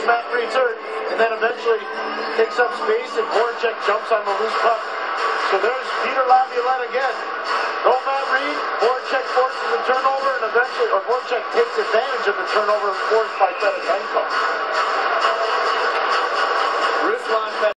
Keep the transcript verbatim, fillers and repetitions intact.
Matt Reed's hurt, and then eventually takes up space, and Voracek jumps on the loose puck. So there's Peter Laviolette again. No Matt Reed, Voracek forces the turnover, and eventually, or Voracek takes advantage of the turnover forced by Fedotenko.